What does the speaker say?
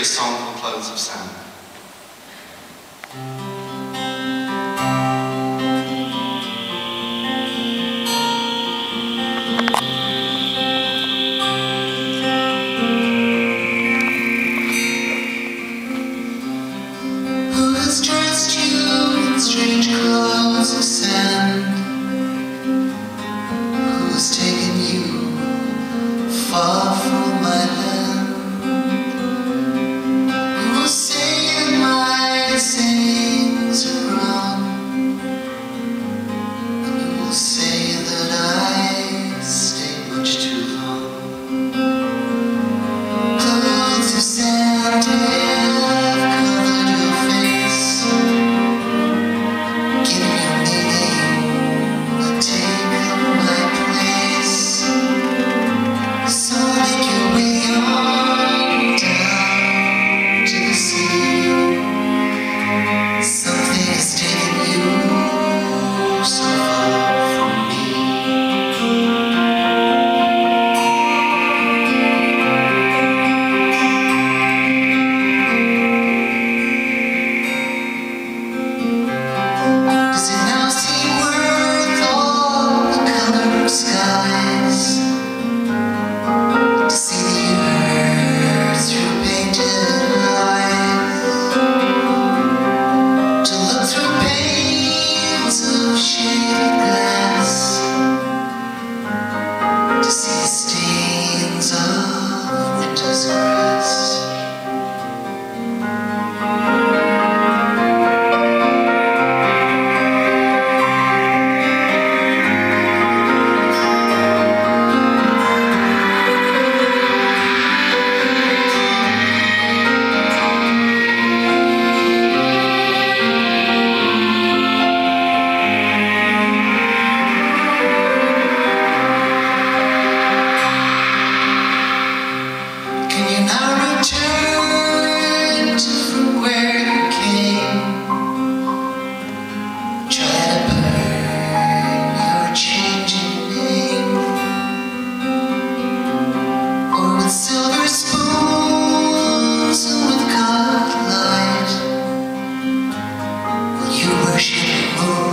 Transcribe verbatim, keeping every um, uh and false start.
a song called Clothes of Sand. Who has dressed you in strange clothes of sand? Who has taken you far from my land? Who will say my sayings are wrong? And who will say that I stay much too long? Clothes of sand have covered your face, giving you meaning, but taken my place. So make your way on down to the sea. Something has taken you so far from me. Does it now seem worth all the color of skies? To see the earth through painted eyes, to look through panes of shaded glass, to see the stains of winter's grass. Can you now return to from where you came? Try to burn your changing name, or with silver spoons and with colored light, will you worship the moon